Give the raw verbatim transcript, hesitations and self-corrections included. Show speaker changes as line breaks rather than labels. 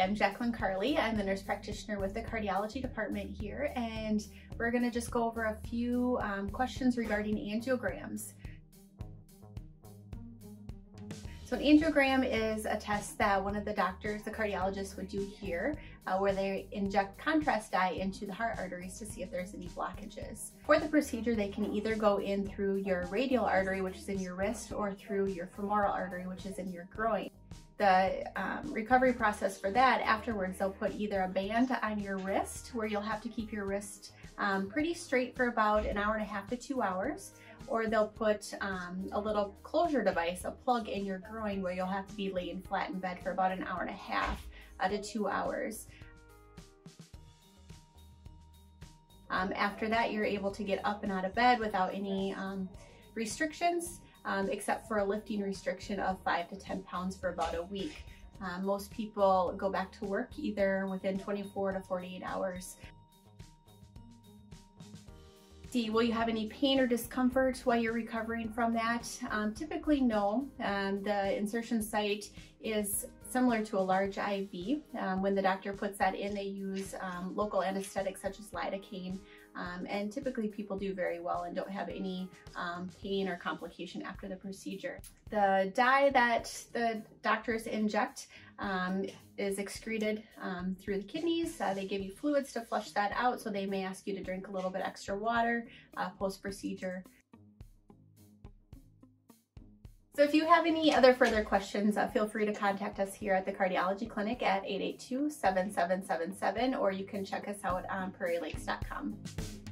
I'm Jacklyn Karli. I'm the nurse practitioner with the cardiology department here, and we're going to just go over a few um, questions regarding angiograms. So an angiogram is a test that one of the doctors, the cardiologist, would do here, uh, where they inject contrast dye into the heart arteries to see if there's any blockages. For the procedure, they can either go in through your radial artery, which is in your wrist, or through your femoral artery, which is in your groin. The um, recovery process for that, afterwards they'll put either a band on your wrist, where you'll have to keep your wrist um, pretty straight for about an hour and a half to two hours, or they'll put um, a little closure device, a plug in your groin, where you'll have to be laying flat in bed for about an hour and a half uh, to two hours. Um, after that, you're able to get up and out of bed without any um, restrictions. Um, except for a lifting restriction of five to ten pounds for about a week. Um, most people go back to work either within twenty-four to forty-eight hours. See, will you have any pain or discomfort while you're recovering from that? Um, typically no. Um, the insertion site is similar to a large I V. Um, when the doctor puts that in, they use um, local anesthetics such as lidocaine, um, and typically people do very well and don't have any um, pain or complication after the procedure. The dye that the doctors inject um, is excreted um, through the kidneys. Uh, they give you fluids to flush that out, so they may ask you to drink a little bit extra water uh, post-procedure. So if you have any other further questions, uh, feel free to contact us here at the Cardiology Clinic at eight eight two, seven seven seven seven, or you can check us out on prairie lakes dot com.